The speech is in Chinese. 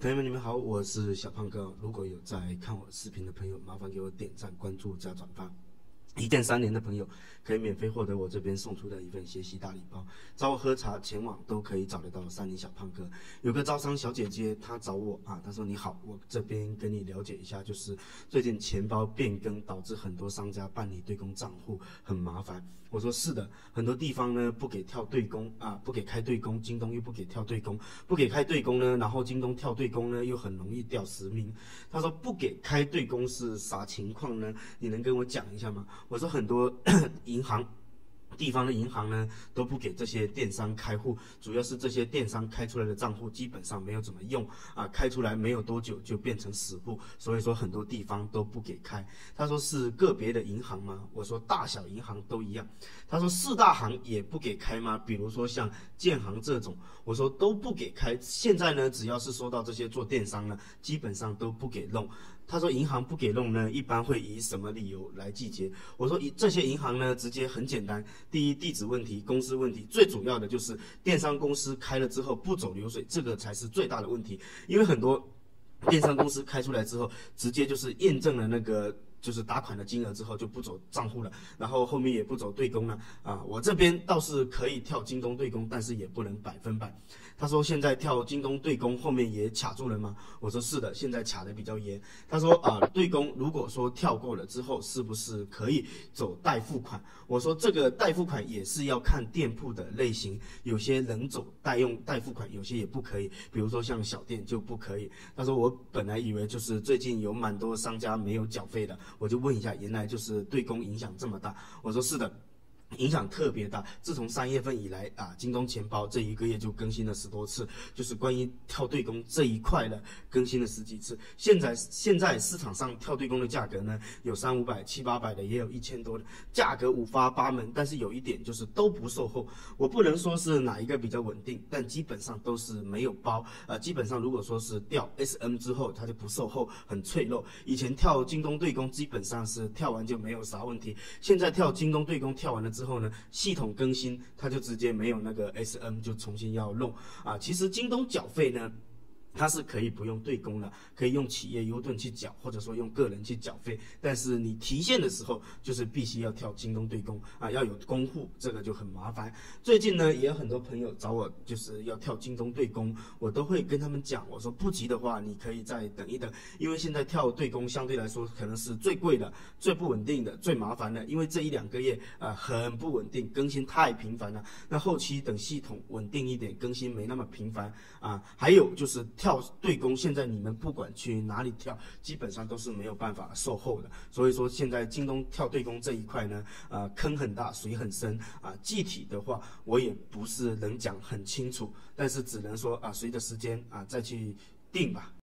朋友们，你们好，我是小胖哥。如果有在看我视频的朋友，麻烦给我点赞、关注加转发。一键3连的朋友可以免费获得我这边送出的一份学习大礼包。找我喝茶前往都可以找得到3连小胖哥。有个招商小姐姐，她找我啊，她说你好，我这边跟你了解一下，就是最近钱包变更导致很多商家办理对公账户很麻烦。我说是的，很多地方呢不给跳对公啊，不给开对公，京东又不给跳对公，不给开对公呢，然后京东跳对公呢又很容易掉实名。她说不给开对公是啥情况呢？你能跟我讲一下吗？我说很多银行。地方的银行呢都不给这些电商开户，主要是这些电商开出来的账户基本上没有怎么用啊，开出来没有多久就变成死户，所以说很多地方都不给开。他说是个别的银行吗？我说大小银行都一样。他说4大行也不给开吗？比如说像建行这种，我说都不给开。现在呢，只要是说到这些做电商呢，基本上都不给弄。他说银行不给弄呢，一般会以什么理由来季结？我说这些银行呢，直接很简单，第一地址问题、公司问题，最主要的就是电商公司开了之后不走流水，这个才是最大的问题。因为很多电商公司开出来之后，直接就是验证了那个。就是打款的金额之后就不走账户了，然后后面也不走对公了啊。我这边倒是可以跳京东对公，但是也不能100%。他说现在跳京东对公后面也卡住了吗？我说是的，现在卡的比较严。他说对公如果说跳过了之后，是不是可以走代付款？我说这个代付款也是要看店铺的类型，有些能走代付款，有些也不可以。比如说像小店就不可以。他说我本来以为就是最近有蛮多商家没有缴费的。我就问一下，原来就是对公影响这么大？我说是的。影响特别大，自从3月份以来啊，京东钱包这1个月就更新了10多次，就是关于跳对公这一块的更新了10几次。现在市场上跳对公的价格呢，有300、500、700、800的，也有1000多的，价格五花八门。但是有一点就是都不售后，我不能说是哪一个比较稳定，但基本上都是没有包。基本上如果说是掉 SM 之后，它就不售后，很脆弱。以前跳京东对公基本上是跳完就没有啥问题，现在跳京东对公跳完了之后呢，系统更新它就直接没有那个 SM， 就重新要弄啊。其实京东缴费呢，它是可以不用对公的，可以用企业优盾去缴，或者说用个人去缴费。但是你提现的时候，就是必须要跳京东对公啊，要有公户，这个就很麻烦。最近呢，也有很多朋友找我，就是要跳京东对公，我都会跟他们讲，我说不急的话，你可以再等一等，因为现在跳对公相对来说可能是最贵的、最不稳定的、最麻烦的，因为这1、2个月很不稳定，更新太频繁了。那后期等系统稳定一点，更新没那么频繁啊。还有就是跳对公，现在你们不管去哪里跳，基本上都是没有办法售后的。所以说现在京东跳对公这一块呢，坑很大，水很深啊。具体的话我也不是能讲很清楚，但是只能说随着时间再去定吧。